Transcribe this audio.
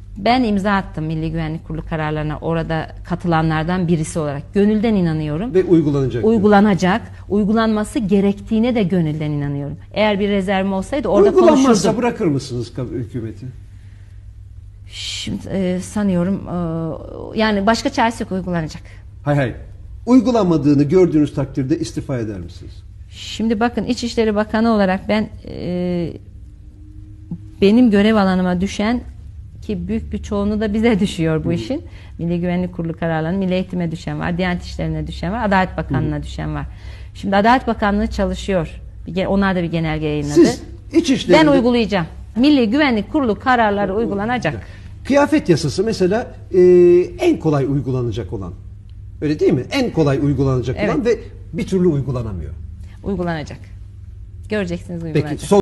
Ben imza attım Milli Güvenlik Kurulu kararlarına, orada katılanlardan birisi olarak. Gönülden inanıyorum. Ve uygulanacak. Uygulanacak. Uygulanması gerektiğine de gönülden inanıyorum. Eğer bir rezervim olsaydı orada Uygulanmazsa konuşurdum. bırakır mısınız hükümeti? Şimdi sanıyorum yani başka çaresi yok, uygulanacak. Hayır. Uygulanmadığını gördüğünüz takdirde istifa eder misiniz? Şimdi bakın, İçişleri Bakanı olarak ben benim görev alanıma düşen, ki büyük bir çoğunluğu da bize düşüyor bu işin. Milli Güvenlik Kurulu kararlarının Milli Eğitim'e düşen var, Diyanet İşleri'ne düşen var, Adalet Bakanlığı'na düşen var. Şimdi Adalet Bakanlığı çalışıyor. Onlar da bir genelge yayınladı. Siz İçişleri'nde... Ben uygulayacağım. Milli Güvenlik Kurulu kararları uygulanacak. Kıyafet yasası mesela en kolay uygulanacak olan. Öyle değil mi? En kolay uygulanacak olan ve bir türlü uygulanamıyor. Uygulanacak. Göreceksiniz, uygulanacak. Peki,